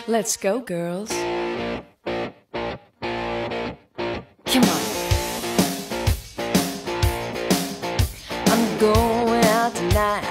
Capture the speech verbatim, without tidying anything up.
Let's go, girls. Come on. I'm going out tonight.